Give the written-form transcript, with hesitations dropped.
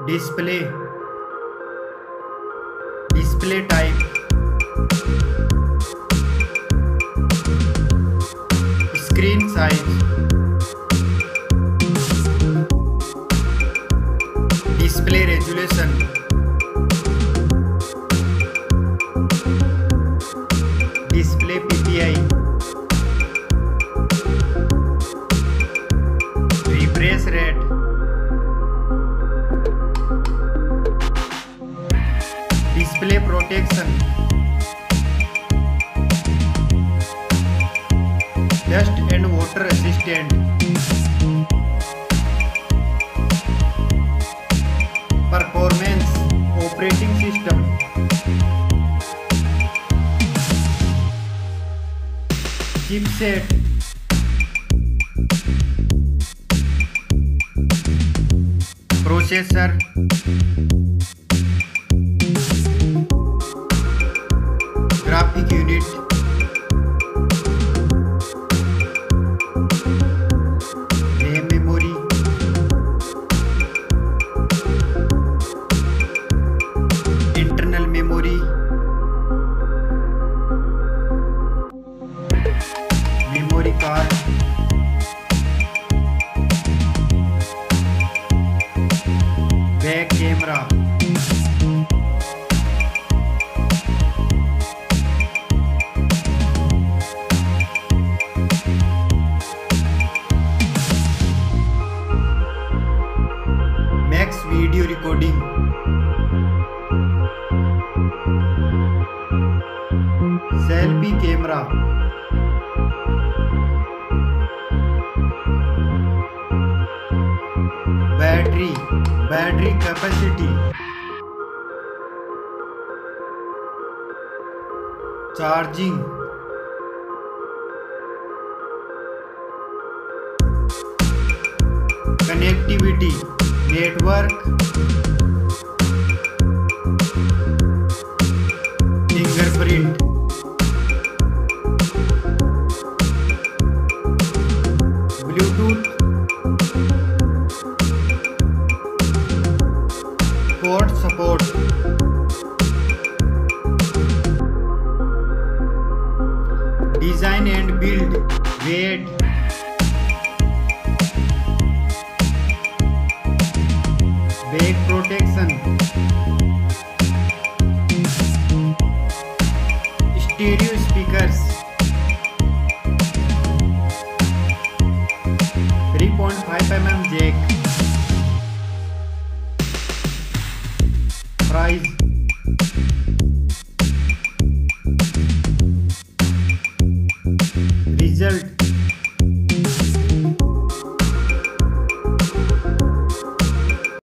display, display type, screen size, display resolution, display PPI, refresh rate, display protection, dust and water resistant, performance, operating system, chipset, processor, graphic unit, RAM memory, internal memory, memory card, back camera, max video recording, selfie camera, battery capacity, charging, connectivity, network, fingerprint, Bluetooth, port support, design and build, weight, back protection, stereo speakers, 3.5 mm jack,